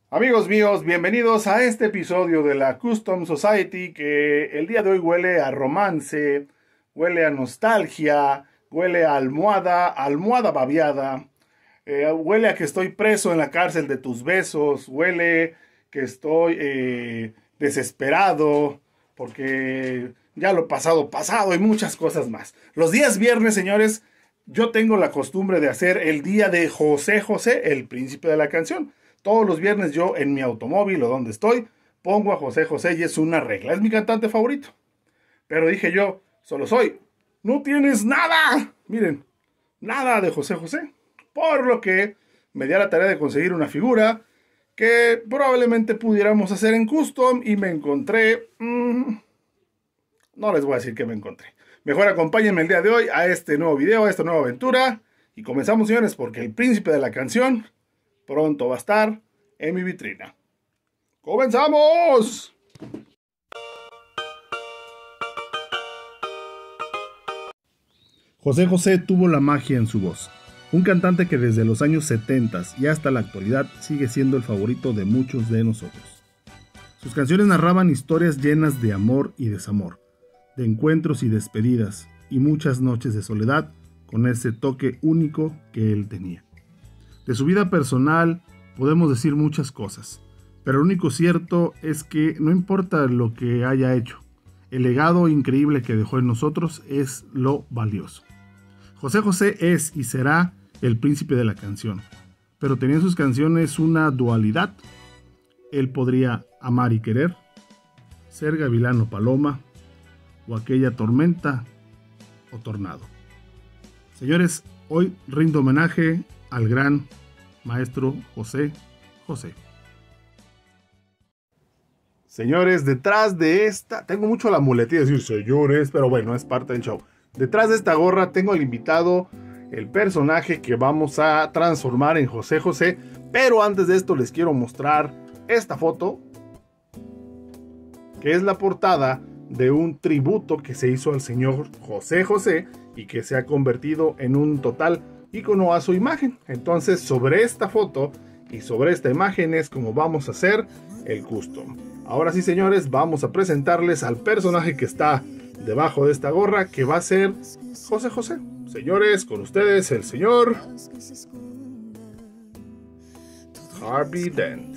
Amigos míos, bienvenidos a este episodio de la Custom Society que el día de hoy huele a romance, huele a nostalgia, huele a almohada babeada, huele a que estoy preso en la cárcel de tus besos, huele que estoy desesperado porque ya lo pasado y muchas cosas más. Los días viernes, señores, yo tengo la costumbre de hacer el día de José José, el príncipe de la canción. Todos los viernes yo en mi automóvil o donde estoy pongo a José José y es una regla. Es mi cantante favorito. Pero dije yo, no tienes nada. Miren, nada de José José. Por lo que me di a la tarea de conseguir una figura que probablemente pudiéramos hacer en custom y me encontré... no les voy a decir que me encontré. Mejor acompáñenme el día de hoy a este nuevo video, a esta nueva aventura. Y comenzamos, señores, porque el príncipe de la canción pronto va a estar en mi vitrina. ¡Comenzamos! José José tuvo la magia en su voz. Un cantante que desde los años 70 y hasta la actualidad sigue siendo el favorito de muchos de nosotros. Sus canciones narraban historias llenas de amor y desamor, de encuentros y despedidas, y muchas noches de soledad con ese toque único que él tenía. De su vida personal podemos decir muchas cosas, pero lo único cierto es que no importa lo que haya hecho, el legado increíble que dejó en nosotros es lo valioso. José José es y será el príncipe de la canción, pero tenía en sus canciones una dualidad. Él podría amar y querer, ser gavilán o paloma, o aquella tormenta o tornado. Señores, hoy rindo homenaje al gran maestro José José. Señores, detrás de esta... Tengo mucho la muletilla de decir señores, pero bueno, es parte del show. Detrás de esta gorra tengo al invitado, el personaje que vamos a transformar en José José. Pero antes de esto les quiero mostrar esta foto, que es la portada de un tributo que se hizo al señor José José y que se ha convertido en un total ícono a su imagen. Entonces, sobre esta foto y sobre esta imagen es como vamos a hacer el custom. Ahora sí, señores, vamos a presentarles al personaje que está debajo de esta gorra, que va a ser José José. Señores, con ustedes el señor Harvey Dent.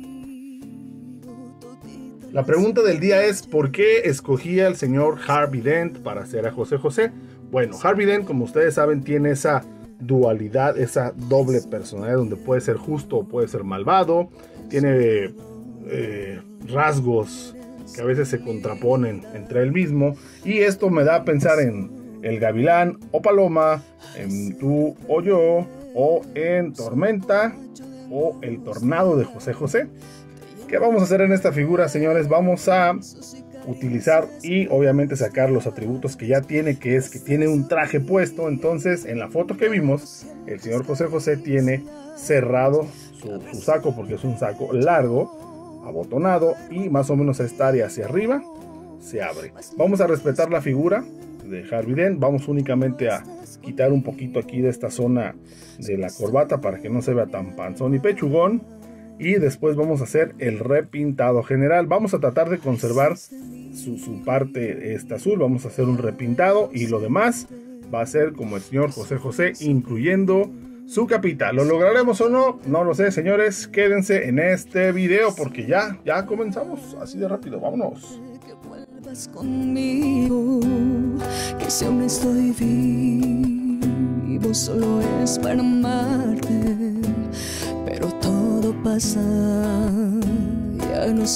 La pregunta del día es: ¿por qué escogí al señor Harvey Dent para hacer a José José? Bueno, Harvey Dent, como ustedes saben, tiene esa dualidad, esa doble personalidad donde puede ser justo o puede ser malvado. Tiene rasgos que a veces se contraponen entre él mismo, y esto me da a pensar en el gavilán o paloma, en tú o yo, o en tormenta o el tornado de José José. ¿Qué vamos a hacer en esta figura, señores? Vamos a utilizar y obviamente sacar los atributos que ya tiene, que es que tiene un traje puesto. Entonces, en la foto que vimos, el señor José José tiene cerrado su saco, porque es un saco largo, abotonado, y más o menos esta área hacia arriba se abre. Vamos a respetar la figura de Harvey Dent. Vamos únicamente a quitar un poquito aquí de esta zona de la corbata para que no se vea tan panzón y pechugón. Y después vamos a hacer el repintado general. Vamos a tratar de conservar su parte azul. Vamos a hacer un repintado y lo demás va a ser como el señor José José, incluyendo su capita. ¿Lo lograremos o no? No lo sé, señores. Quédense en este video porque ya comenzamos. Así de rápido, vámonos. Que vuelvas conmigo, que si aún estoy vivo, solo es para amarte. Pero todo pasa, ya no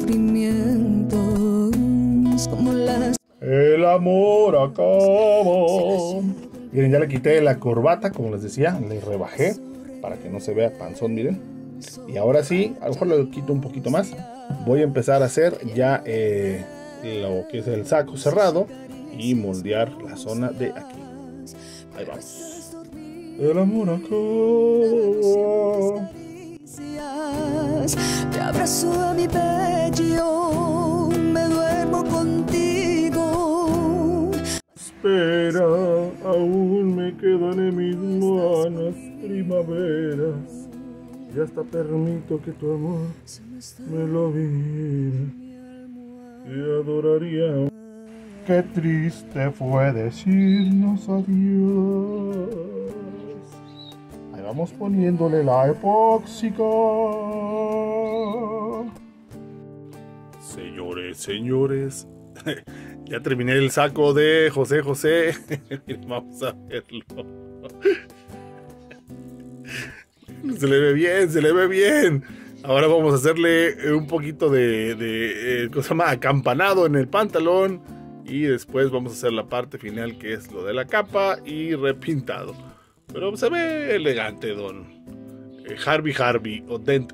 sufrimientos como las... El amor acaba. Miren, ya le quité la corbata, como les decía, le rebajé para que no se vea panzón, miren. Y ahora sí, a lo mejor le quito un poquito más. Voy a empezar a hacer ya lo que es el saco cerrado y moldear la zona de aquí. Ahí vamos. El amor acaba. Te abrazo a mi pecho, me duermo contigo. Espera, aún me quedan en mis manos primaveras. y hasta permito que tu amor me lo viera. Te adoraría. Qué triste fue decirnos adiós. Ahí vamos poniéndole la epóxica. Señores, ya terminé el saco de José José. Vamos a verlo. Se le ve bien. Ahora vamos a hacerle un poquito de ¿cómo se llama? Acampanado en el pantalón. Y después vamos a hacer la parte final, que es lo de la capa y repintado. Pero se ve elegante, don Harvey o Dent.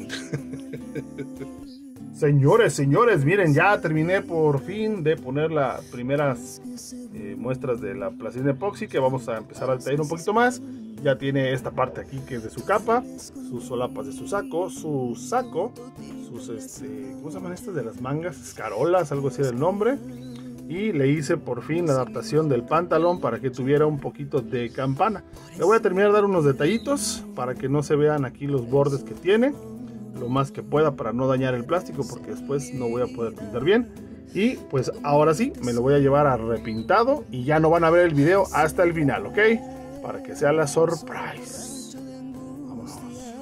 Señores, miren, ya terminé por fin de poner las primeras muestras de la plastilina epoxi, que vamos a empezar a detallar un poquito más. Ya tiene esta parte aquí que es de su capa, sus solapas de su saco, sus ¿cómo se llaman estas de las mangas? Escarolas, algo así del nombre. Y le hice por fin la adaptación del pantalón para que tuviera un poquito de campana. Le voy a terminar de dar unos detallitos para que no se vean aquí los bordes que tiene, lo más que pueda para no dañar el plástico, porque después no voy a poder pintar bien. Y pues ahora sí, me lo voy a llevar a repintado y ya no van a ver el video hasta el final, ¿ok? Para que sea la surprise. Vámonos.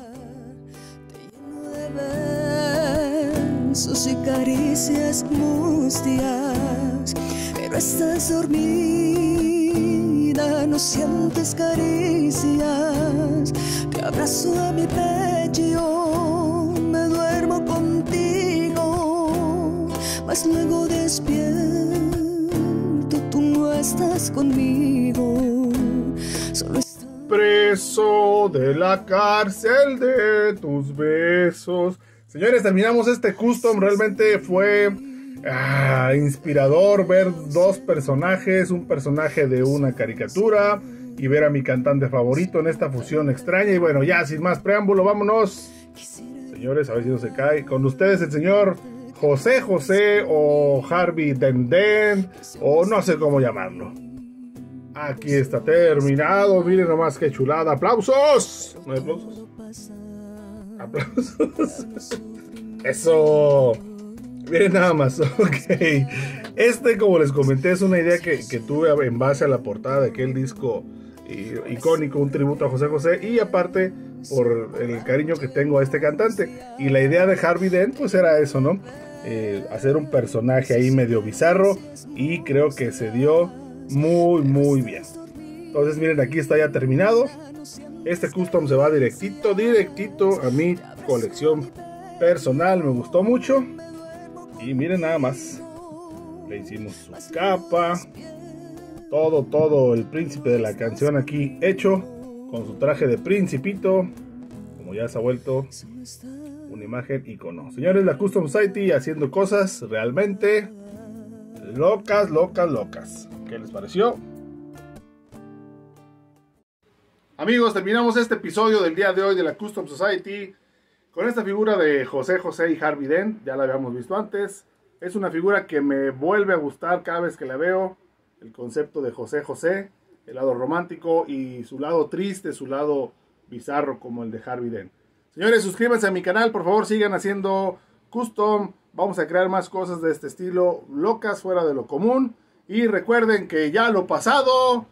Besos y caricias mustias, pero estás dormida, no sientes caricias. Te abrazo a mi pecho, me duermo contigo, mas luego despierto, tú no estás conmigo. Solo Preso de la cárcel de tus besos. Señores, terminamos este custom. Realmente fue inspirador ver dos personajes, un personaje de una caricatura y ver a mi cantante favorito en esta fusión extraña. Y bueno, ya sin más preámbulo, vámonos. Señores, a ver si no se cae. Con ustedes el señor José José o Harvey Dent, o no sé cómo llamarlo. Aquí está terminado. Miren nomás qué chulada. ¡Aplausos! ¿No hay aplausos? ¡Aplausos! ¡Eso! Miren nada más. Ok. Como les comenté, es una idea que tuve en base a la portada de aquel disco icónico, un tributo a José José. Y aparte, por el cariño que tengo a este cantante. Y la idea de Harvey Dent, pues era eso, ¿no? Hacer un personaje ahí medio bizarro. Y creo que se dio muy bien. Entonces miren, aquí está ya terminado. Este custom se va directito a mi colección personal. Me gustó mucho. Y miren nada más, le hicimos su capa, todo el príncipe de la canción aquí hecho, con su traje de principito, como ya se ha vuelto una imagen icono. Señores, la Custom Society haciendo cosas realmente locas. ¿Qué les pareció? Amigos, terminamos este episodio del día de hoy de la Custom Society con esta figura de José José y Harvey Dent. Ya la habíamos visto antes. Es una figura que me vuelve a gustar cada vez que la veo. El concepto de José José, el lado romántico y su lado triste, su lado bizarro como el de Harvey Dent. Señores, suscríbanse a mi canal, por favor, sigan haciendo custom. Vamos a crear más cosas de este estilo, locas, fuera de lo común. Y recuerden que ya lo pasado,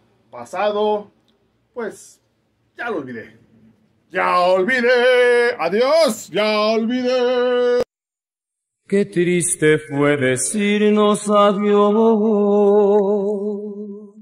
pues ya lo olvidé. ¡Ya olvidé! ¡Adiós! ¡Ya olvidé! Qué triste fue decirnos adiós.